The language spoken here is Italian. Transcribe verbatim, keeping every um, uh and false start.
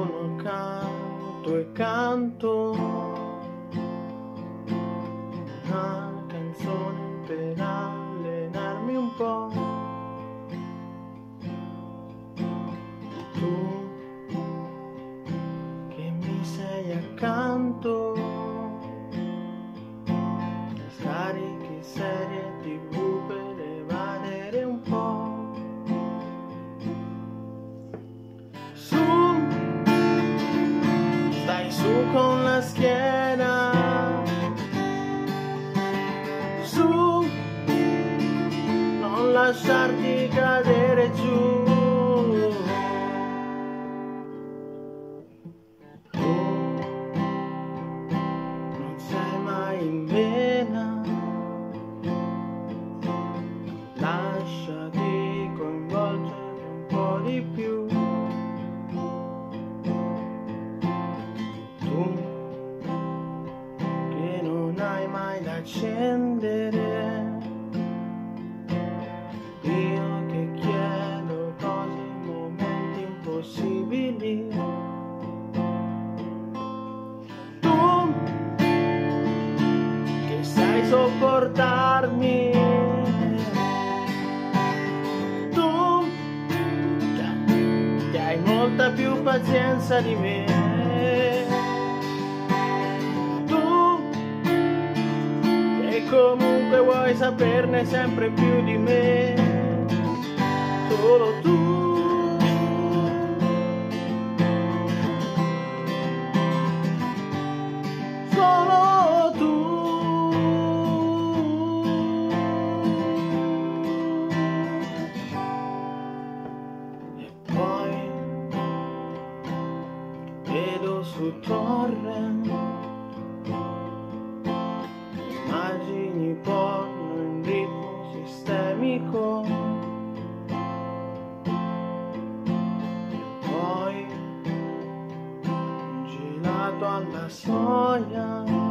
sono canto e canto una canzone per allenarmi un po'. Tu che mi sei accanto, scarichi serie tv per evadere un po'. Su, stai su con la schiena, su, non lasciarti cadere giù. Tu non sei mai in vena, lasciati coinvolgere un po' di più. Tu che non hai mai da accendere, io che chiedo cose in momenti impossibili. Tu che sai sopportarmi, tu che hai molta più pazienza di me. Tu che comunque vuoi saperne sempre più di me. Solo tu. Solo tu. E poi vedo su torrent immagini porno in ritmo sistemico. E poi un gelato alla soia.